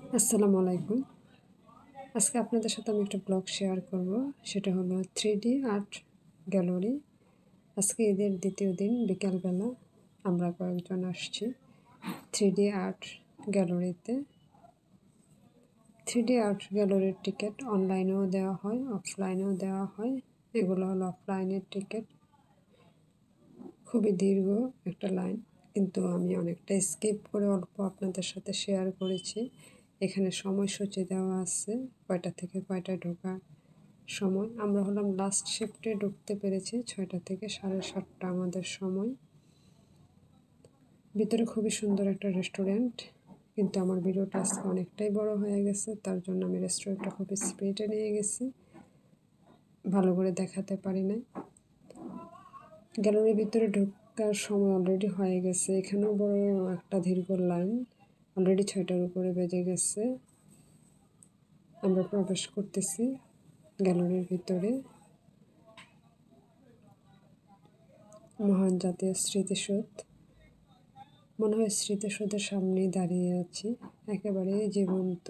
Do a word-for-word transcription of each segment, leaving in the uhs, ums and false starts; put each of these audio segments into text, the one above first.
আসসালামু আলাইকুম। আজকে আপনাদের সাথে আমি একটা ব্লগ শেয়ার করব। সেটা হলো থ্রি ডি আর্ট গ্যালারি। আজকে ঈদের দ্বিতীয় দিন বিকালবেলা আমরা কয়েকজন আসছি থ্রি ডি আর্ট গ্যালারিতে। থ্রি ডি আর্ট গ্যালারির টিকিট অনলাইনেও দেওয়া হয়, অফলাইনেও দেওয়া হয়। এগুলো হলো অফলাইনের টিকিট। খুবই দীর্ঘ একটা লাইন, কিন্তু আমি অনেকটা স্কিপ করে অল্প আপনাদের সাথে শেয়ার করেছি। এখানে সময়সূচি দেওয়া আছে, কয়টা থেকে কয়টায় ঢোকার সময়। আমরা হলাম লাস্ট শিফটে ঢুকতে পেরেছি, ছয়টা থেকে সাড়ে সাতটা আমাদের সময়। ভিতরে খুবই সুন্দর একটা রেস্টুরেন্ট, কিন্তু আমার ভিডিওটা আজকে অনেকটাই বড় হয়ে গেছে, তার জন্য আমি রেস্টুরেন্টটা খুব স্পিডে নিয়ে গেছি, ভালো করে দেখাতে পারি নাই। গ্যালারির ভিতরে ঢোকার সময় অলরেডি হয়ে গেছে। এখানেও বড় একটা দীর্ঘ লাইন, অলরেডি ছয়টার উপরে বেজে গেছে। আমরা প্রবেশ করতেছি গ্যালারির ভিতরে। মহান জাতীয় স্মৃতিসৌধ, মনে হয় স্মৃতিসৌধের সামনেই দাঁড়িয়ে আছি, একেবারে জীবন্ত।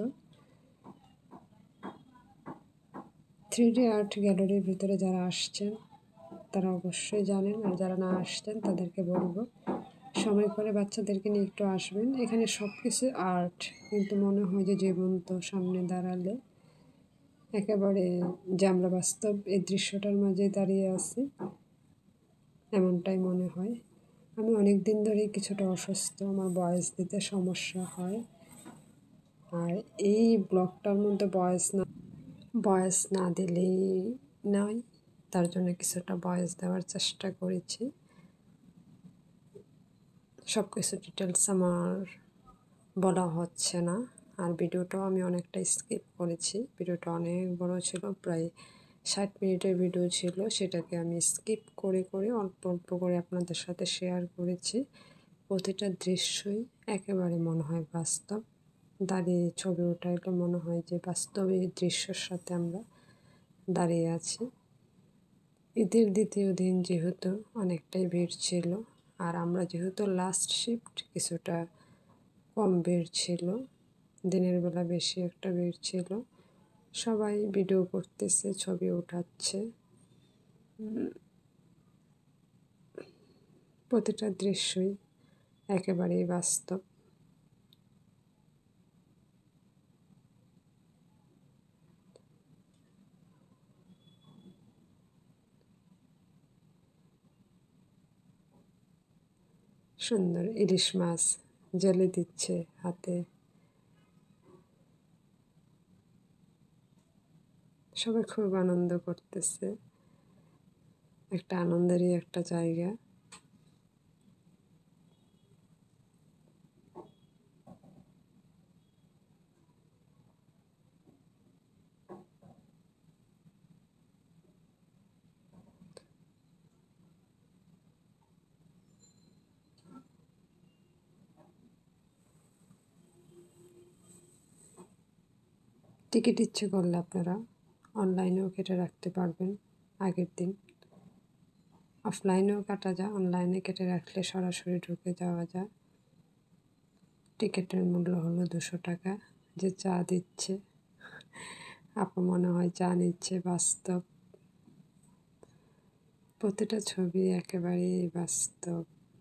থ্রি ডি আর্ট গ্যালারির ভিতরে যারা আসছেন তারা অবশ্যই জানেন, আর যারা না আসছেন তাদেরকে বলবো সময় করে বাচ্চাদেরকে নিয়ে একটু আসবেন। এখানে সব কিছু আর্ট, কিন্তু মনে হয় যে জীবন্ত। সামনে দাঁড়ালে একেবারে যে আমরা বাস্তব এই দৃশ্যটার মাঝে দাঁড়িয়ে আছি, এমনটাই মনে হয়। আমি অনেক দিন ধরেই কিছুটা অসুস্থ, আমার ভয়েস দিতে সমস্যা হয়। আর এই ব্লগটার মধ্যে ভয়েস না ভয়েস না দিলেই নয়, তার জন্য কিছুটা ভয়েস দেওয়ার চেষ্টা করেছি। সব কিছু ডিটেলস আমার বলা হচ্ছে না। আর ভিডিওটাও আমি অনেকটা স্কিপ করেছি, ভিডিওটা অনেক বড় ছিল, প্রায় ষাট মিনিটের ভিডিও ছিল। সেটাকে আমি স্কিপ করে করে অল্প অল্প করে আপনাদের সাথে শেয়ার করেছি। প্রতিটা দৃশ্যই একেবারে মনে হয় বাস্তব। দাঁড়িয়ে ছবি উঠাইলে মনে হয় যে বাস্তবে এই দৃশ্যের সাথে আমরা দাঁড়িয়ে আছি। ঈদের দ্বিতীয় দিন যেহেতু অনেকটাই ভিড় ছিল, আর আমরা যেহেতু লাস্ট শিফট, কিছুটা কম ভিড় ছিল। দিনের বেলা বেশি একটা ভিড় ছিল। সবাই ভিডিও করতেছে, ছবি উঠাচ্ছে। প্রতিটা দৃশ্যই একেবারেই বাস্তব। সুন্দর ইলিশ মাছ জেলে দিচ্ছে হাতে, সবাই খুব আনন্দ করতেছে। একটা আনন্দেরই একটা জায়গা। টিকিট ইচ্ছে করলে আপনারা অনলাইনেও কেটে রাখতে পারবেন আগের দিন। অফলাইনেও কাটা যায়, অনলাইনে কেটে রাখলে সরাসরি ঢুকে যাওয়া যায়। টিকিটের মূল্য হলো দুশো টাকা। যে চা দিচ্ছে, আপু মনে হয় চা নিচ্ছে। বাস্তব, প্রতিটা ছবি একেবারেই বাস্তব।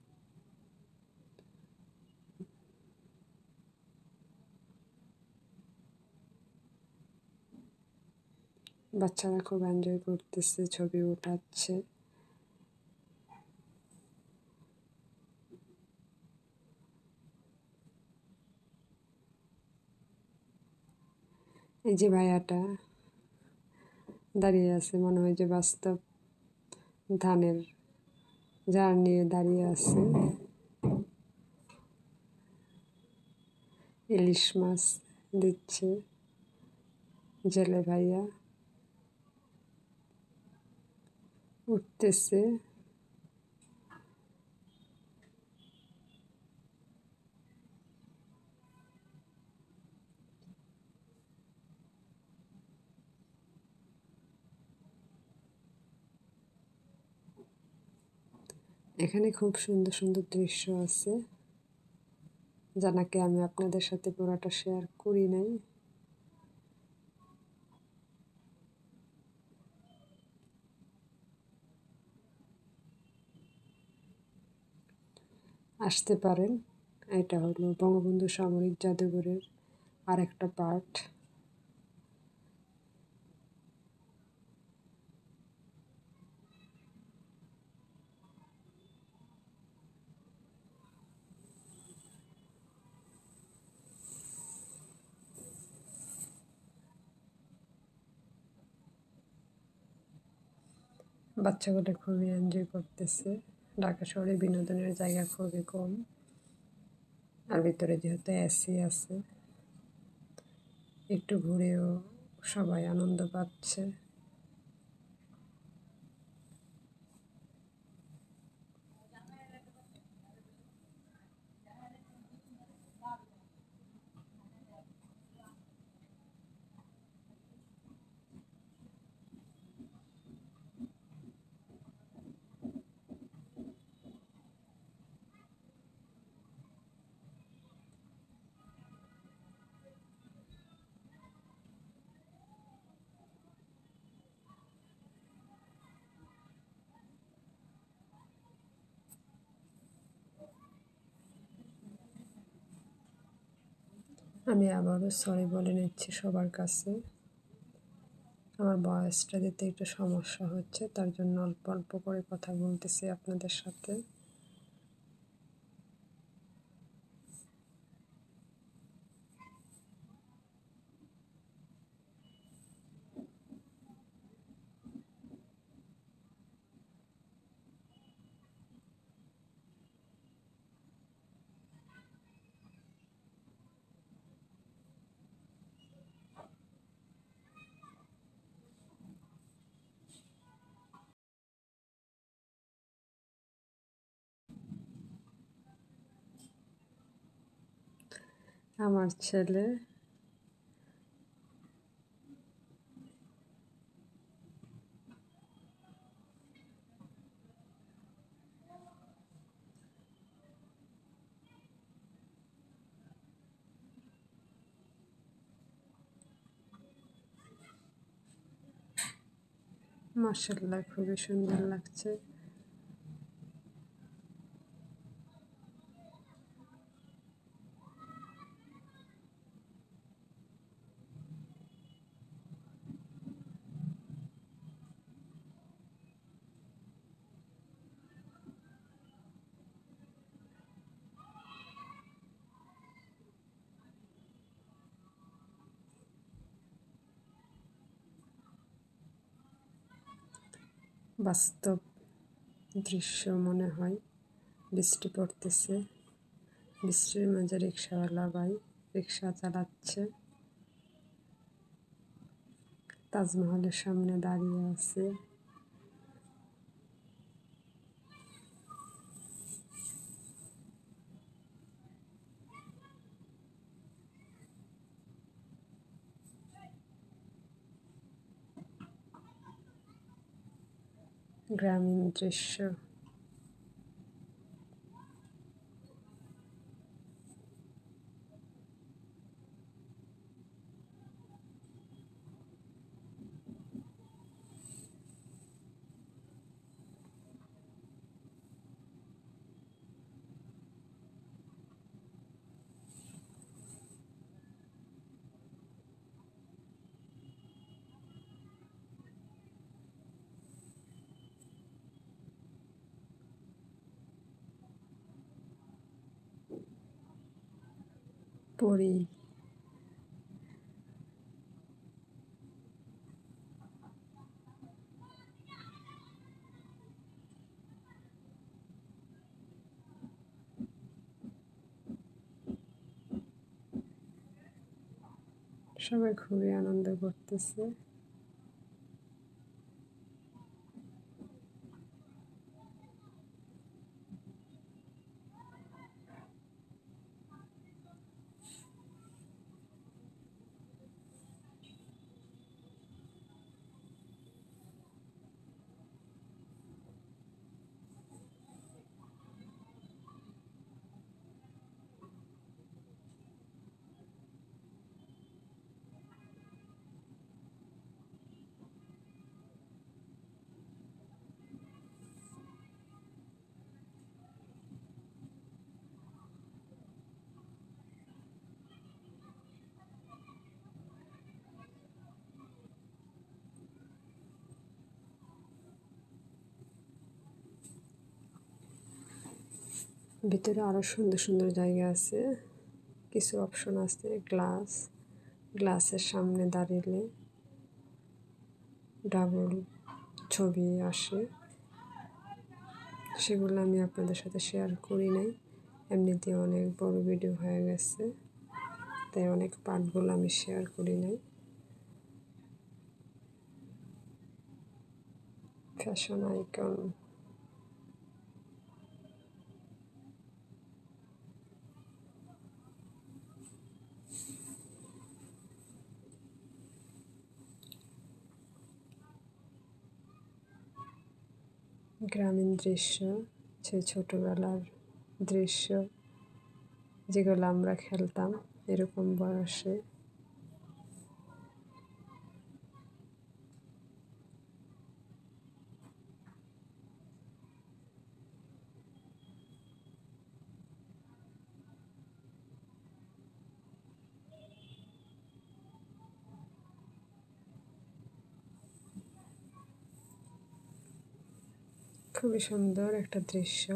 বাচ্চারা খুব এনজয় করতেছে, ছবি উঠাচ্ছে। এই যে ভাইয়াটা দাঁড়িয়ে আছে, মনে হয় যে বাস্তব ধানের জার নিয়ে দাঁড়িয়ে আছে। ইলিশ মাছ দিচ্ছে জেলে ভাইয়া, উঠতেছে। এখানে খুব সুন্দর সুন্দর দৃশ্য আছে। যা নাকি আমি আপনাদের সাথে পুরোটা শেয়ার করি নাই। আসতে পারেন। এটা হলো বঙ্গবন্ধু সামরিক জাদুঘরের আরেকটা পার্ট। বাচ্চাগুলো খুবই এনজয় করতেছে। ঢাকা শহরে বিনোদনের জায়গা খুবই কম, আর ভিতরে যেহেতু এসি আছে, একটু ঘুরেও সবাই আনন্দ পাচ্ছে। আমি আবারও সরি বলে নিচ্ছি সবার কাছে। আমার ভয়েসটা দিতে একটু সমস্যা হচ্ছে, তার জন্য অল্প অল্প করে কথা বলতেছি আপনাদের সাথে। আমার ছেলে মাশাআল্লাহ খুবই সুন্দর লাগছে। বাস্তব দৃশ্য মনে হয়। বৃষ্টি পড়তেছে, বৃষ্টির মাঝে রিক্সাওয়ালা ভাই রিক্সা চালাচ্ছে, তাজমহলের সামনে দাঁড়িয়ে আছে। গ্রামীণ দৃশ্য। পরি সবাই খুবই আনন্দ করতেছে। ভিতরে আরও সুন্দর সুন্দর জায়গা আছে, কিছু অপশন আছে। গ্লাস, গ্লাসের সামনে দাঁড়িয়ে ডাবল ছবি আসে, সেগুলো আমি আপনাদের সাথে শেয়ার করি নাই। এমনিতে অনেক বড় ভিডিও হয়ে গেছে, তাই অনেক পার্টগুলো আমি শেয়ার করি নাই। ফ্যাশন আইকন, গ্রামীণ দৃশ্য, সেই ছোটোবেলার দৃশ্য যেগুলো আমরা খেলতাম এরকম বয়সে। খুবই সুন্দর একটা দৃশ্য।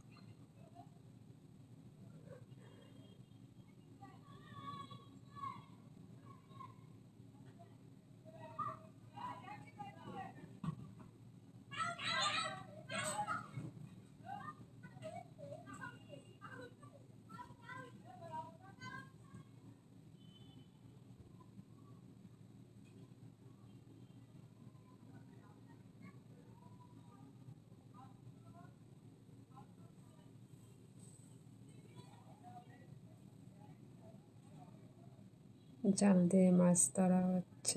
জাল দিয়ে মাছ ধরা হচ্ছে।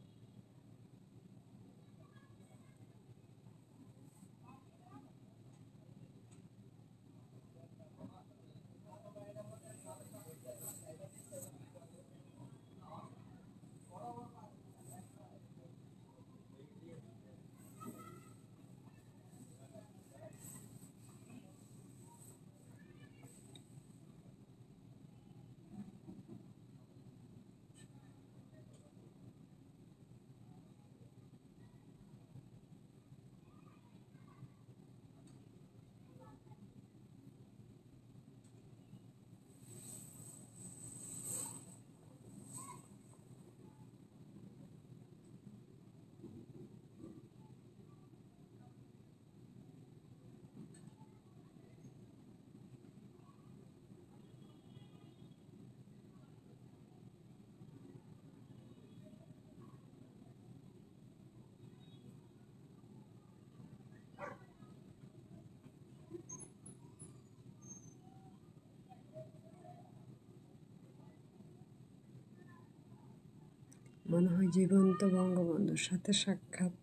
মনে হয় জীবন্ত বঙ্গবন্ধুর সাথে সাক্ষাৎ,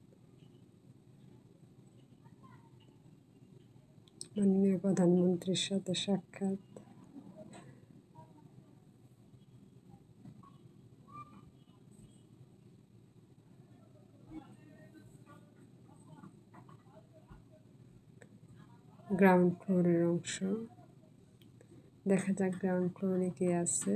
মাননীয় প্রধানমন্ত্রীর সাথে সাক্ষাৎ। গ্রাউন্ড ফ্লোরের অংশ, দেখা যাক গ্রাউন্ড ফ্লোরে কে আছে।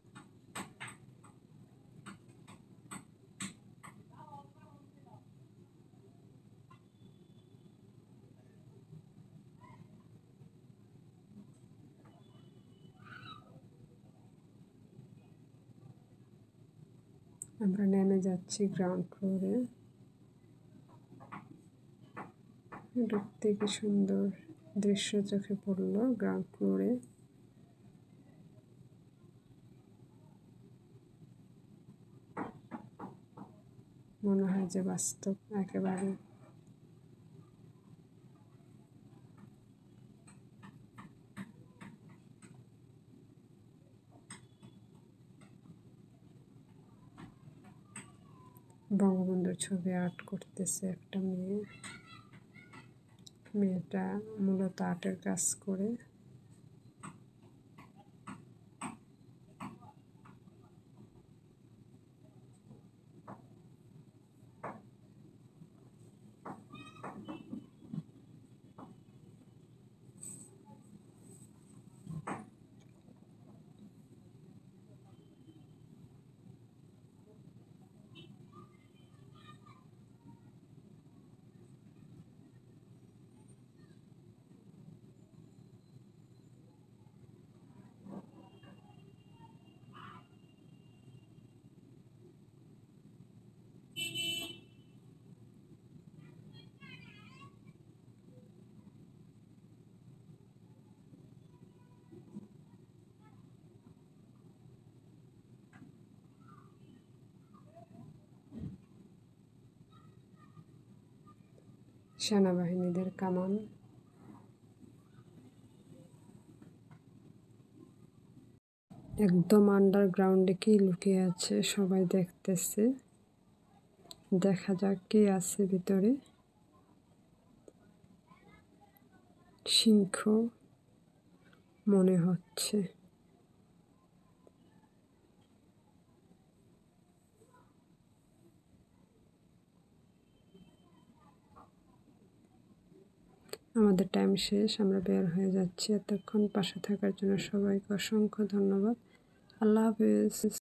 আমরা নেমে যাচ্ছি গ্রাউন্ড ফ্লোরে। ঢুকতে কি সুন্দর দৃশ্য চোখে পড়লো গ্রাউন্ড ফ্লোরে। মনে হয় যে বাস্তব একেবারে। বঙ্গবন্ধুর ছবি আর্ট করতেছে একটা মেয়ে। মেয়েটা মূলত আর্টের কাজ করে। সেনাবাহিনীদের কামান। একদম আন্ডারগ্রাউন্ডে কি লুকিয়ে আছে সবাই দেখতেছে। দেখা যাক কি আছে ভিতরে। সিংহ মনে হচ্ছে। আমাদের টাইম শেষ, আমরা বের হয়ে যাচ্ছি। এতক্ষণ পাশে থাকার জন্য সবাইকে অসংখ্য ধন্যবাদ। আল্লাহ হাফেজ।